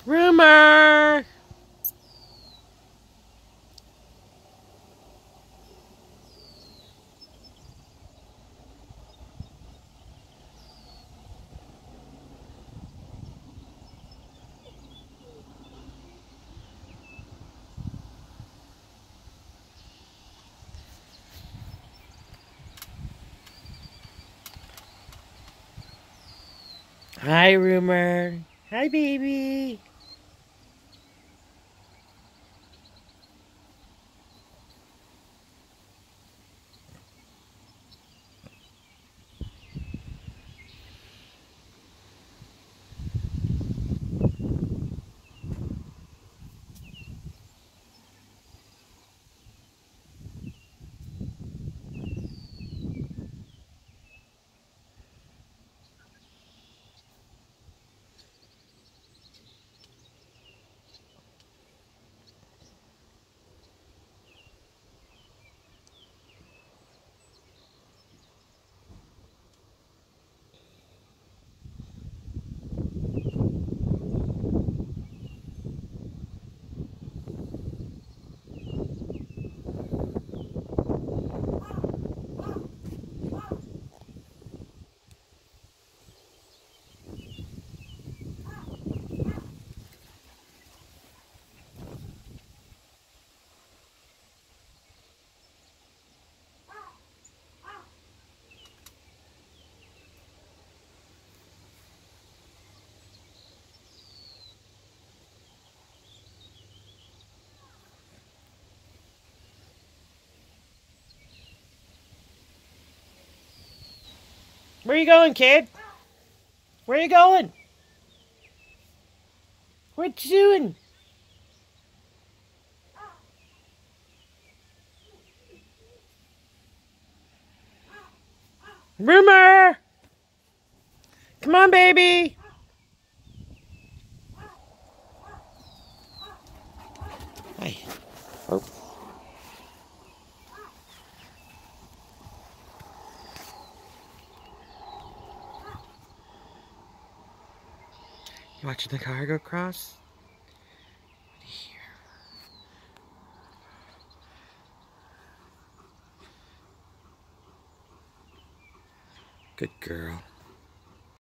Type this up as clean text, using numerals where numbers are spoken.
Rumour! Hi, Rumour. Hi, baby. Where you going, kid? Where you going? What you doing? Rumour! Come on, baby! Hi. Oh. You watching the car go across? Here. Good girl.